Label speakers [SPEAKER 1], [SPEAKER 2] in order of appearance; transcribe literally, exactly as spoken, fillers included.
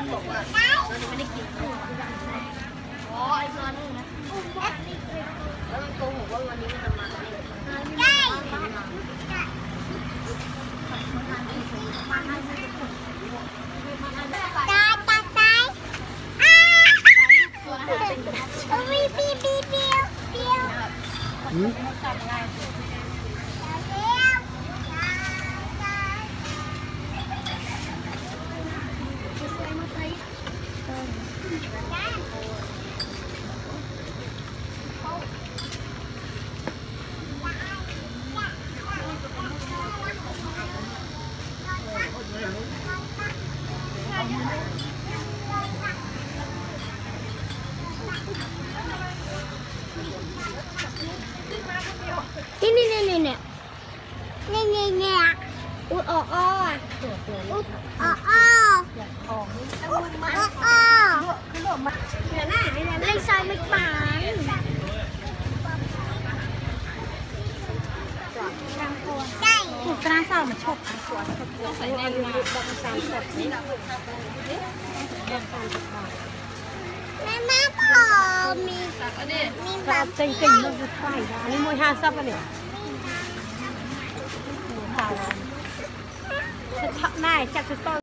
[SPEAKER 1] บอกว่าไม่ได้กินอ๋อไอ้ตัวนึงนะแล้วมันโกหกว่าวันนี้มันจะมาได้ตาตาตาอ้าบีบีบีเบี้ยวเบี้ยวอืมนี่นี่นี่นี่เนี่ยนี่นี่เนี่ยอุดออกอ้ออุดออกอ้ออุดออกอ้อเนี่ยน่ะเล่นทรายไม่ปานใช่ถูกกระซ่ามันชกใส่แน่นมาบังสามสดนี่บังสามสดแม่แม่พอมีมีแบบเก่งๆมันจะใส่อันนี้มวยห้าซับอันนี้จะทับหน้าจับจะต้น